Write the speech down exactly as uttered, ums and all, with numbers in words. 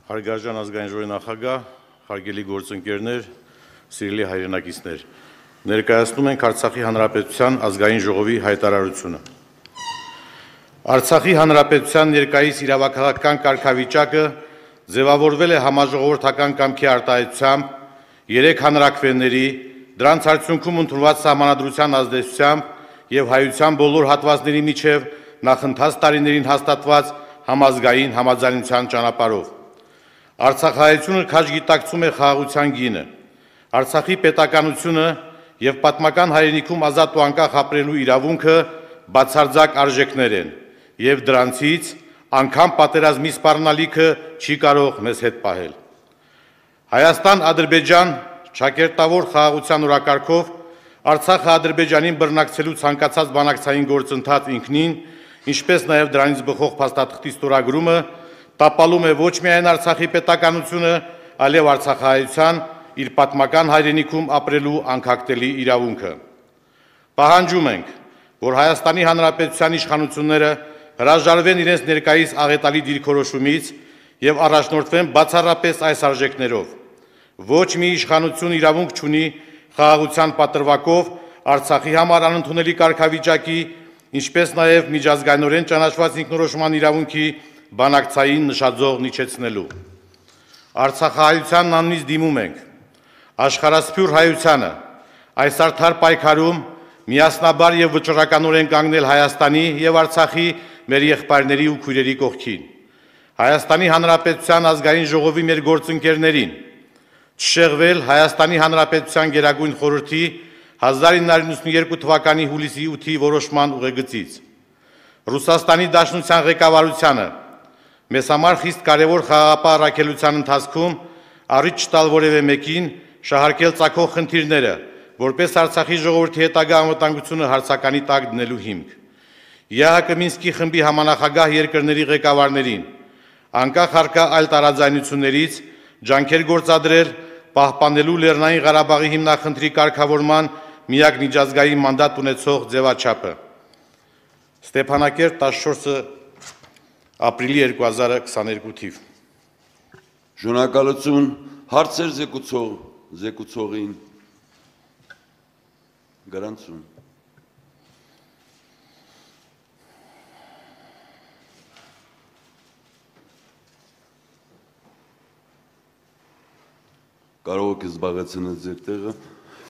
Հարգարժան ազգային ժողովի նախագահ, հարգելի գործընկերներ, սիրելի հայրենակիցներ, ներկայացնում ենք Արցախի Հանրապետության ազգային ժողովի հայտարարությունը։ Արցախի Հանրապետության ներկայիս իրավաքաղաքական կարգավիճակը ձևավորվել է համաժողովրդական կամքի արտահայտությամբ, երեք հանրաքվեների, դրանց արդյունքում ընդունված սահմանադրության ազդեցությամբ եւ հայության բոլոր հատվածների միջև նախընթաց տարիներին հաստատված համազգային համաձայնության ճանապարհով։ Արցախահայությունը քաջ գիտակցում է խաղաղության գինը, Արցախի պետականությունը եւ պատմական հայրենիքում ազատ ու անկախ ապրելու իրավունքը բացարձակ արժեքներ են, եւ դրանցից անգամ պատերազմի սպառնալիքը չի կարող մեզ հետ պահել։ Հայաստան-Ադրբեջան ճակերտավոր խաղաղության օրակարգով Արցախը Ադրբեջանին բռնակցելու ցանկացած բանակցային գործընթաց ինքնին, ինչպես նաեւ դրանից բխող փաստաթղթի ստորագրումը տապալում է ոչ միայն Արցախի պետականությունը, այլև արցախահայության իր պատմական հայրենիքում ապրելու անկախտելի իրավունքը։ Պահանջում ենք, որ Հայաստանի Հանրապետության իշխանությունները հրաժարվեն իրենց ներկայիս աղետալի դիրքորոշումից եւ առաջնորդվեն բացառապես այս արժեքներով։ Ոչ մի իշխանություն իրավունք չունի խաղաղության պատրվակով Արցախի համար անընդունելի կարգավիճակի, ինչպես նաեւ միջազգայինորեն ճանաչված ինքնորոշման իրավունքի բանակցային նշաձող նիչեցնելու։ Արցախահայությանն անունից դիմում ենք աշխարհասփյուր հայությանը այս արդար պայքարում միասնաբար եւ վճռականորեն կանգնել Հայաստանի եւ Արցախի մեր եղբայրների ու քույրերի կողքին։ Հայաստանի Հանրապետության ազգային ժողովի մեր գործընկերներին չշեղվել Հայաստանի Հանրապետության Գերագույն խորհրդի հազար ինը հարյուր նվաթ թվականի հուլիսի ութի որոշման ուղեգծից։ Ռուսաստանի Դաշնության ղեկավարությանը մեզ համար խիստ կարևոր խաղաղապահ առաքելության ընթացքում առիթ չտալ որևէ մեկին շահարկել ծագող խնդիրները, որպես Արցախի ժողովրդի հետագա անվտանգությունը հարցականի տակ դնելու հիմք։ ԵԱՀԿ Մինսկի խմբի համանախագահ երկրների ղեկավարներին անկախ առկա այլ տարաձայնություններից ջանքեր գործադրել պահպանելու Լեռնային Ղարաբաղի հիմնախնդրի կարգավորման միակ միջազգային մանդատ ունեցող ձևաչափը։ Ստեփանակերտ տասնչորս ապրիլի երկու հազար քսաներկու թիվ։ Շնորհակալություն հարցեր զեկուցող զեկուցողին Գրանցում։ Կարող եք զբաղեցնել ձեր տեղը։